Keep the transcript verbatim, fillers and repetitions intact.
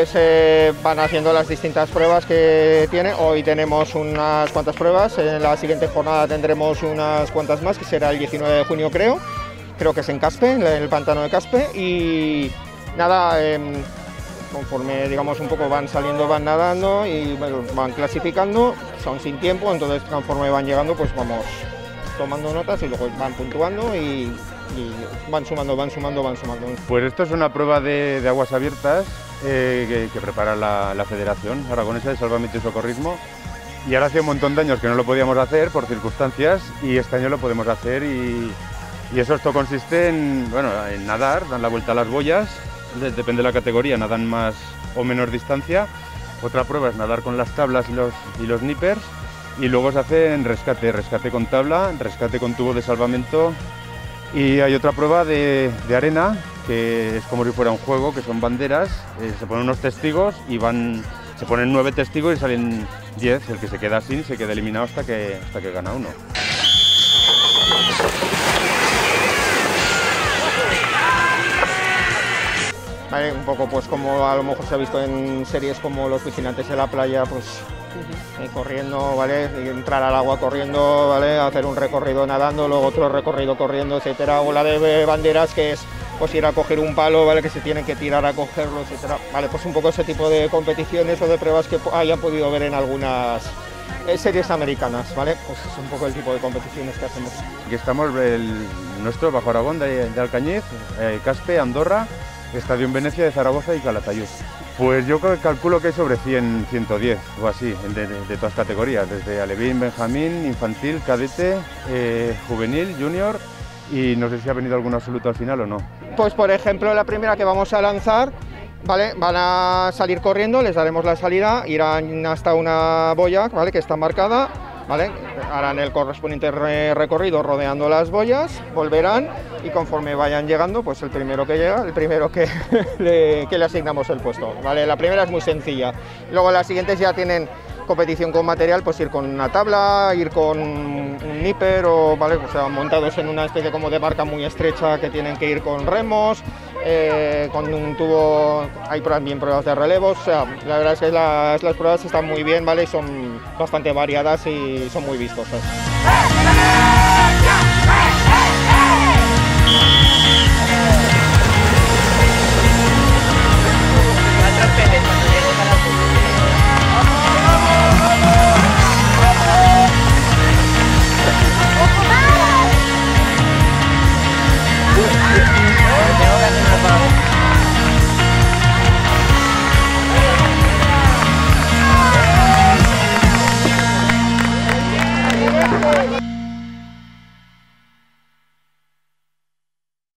pues eh, van haciendo las distintas pruebas que tiene. Hoy tenemos unas cuantas pruebas, en la siguiente jornada tendremos unas cuantas más, que será el diecinueve de junio creo, creo que es en Caspe, en el pantano de Caspe, y nada, eh, conforme digamos un poco van saliendo, van nadando y bueno, van clasificando, son sin tiempo, entonces conforme van llegando pues vamos tomando notas y luego van puntuando y, y van sumando, van sumando, van sumando. Pues esto es una prueba de, de aguas abiertas eh, que, que prepara la, la Federación Aragonesa de Salvamento y Socorrismo, y ahora hace un montón de años que no lo podíamos hacer por circunstancias y este año lo podemos hacer, y, y eso esto consiste en, bueno, en nadar, dan la vuelta a las boyas, depende de la categoría, nadan más o menor distancia. Otra prueba es nadar con las tablas y los, y los nippers, y luego se hace en rescate, rescate con tabla, rescate con tubo de salvamento, y hay otra prueba de, de arena, que es como si fuera un juego, que son banderas, eh, se ponen unos testigos y van, se ponen nueve testigos y salen diez, el que se queda sin se queda eliminado hasta que, hasta que gana uno. Vale, un poco pues como a lo mejor se ha visto en series como Los Vigilantes de la Playa, pues uh-huh. eh, corriendo, ¿vale? Y entrar al agua corriendo, ¿vale? Hacer un recorrido nadando, luego otro recorrido corriendo, etcétera. O la de banderas, que es pues ir a coger un palo, ¿vale? Que se tienen que tirar a cogerlo, etcétera. Vale, pues un poco ese tipo de competiciones o de pruebas que hayan podido ver en algunas eh, series americanas, ¿vale? Pues es un poco el tipo de competiciones que hacemos. Aquí estamos, el nuestro, Bajo Aragón de, de Alcañiz, eh, Caspe, Andorra, Estadio en Venecia de Zaragoza y Calatayud. Pues yo calculo que hay sobre cien, ciento diez o así, de, de, de todas categorías, desde alevín, benjamín, infantil, cadete, eh, juvenil, junior, y no sé si ha venido algún absoluto al final o no. Pues por ejemplo la primera que vamos a lanzar, ¿vale? Van a salir corriendo, les daremos la salida, irán hasta una boya, ¿vale? Que está marcada, ¿vale? Harán el correspondiente re recorrido rodeando las boyas, volverán y conforme vayan llegando, pues el primero que llega, el primero que le, que le asignamos el puesto, ¿vale? La primera es muy sencilla. Luego las siguientes ya tienen competición con material, pues ir con una tabla, ir con un nipper o, ¿vale? O sea, montados en una especie como de barca muy estrecha que tienen que ir con remos, eh, con un tubo, hay también pruebas de relevos, o sea, la verdad es que las, las pruebas están muy bien, ¿vale? Son bastante variadas y son muy vistosas.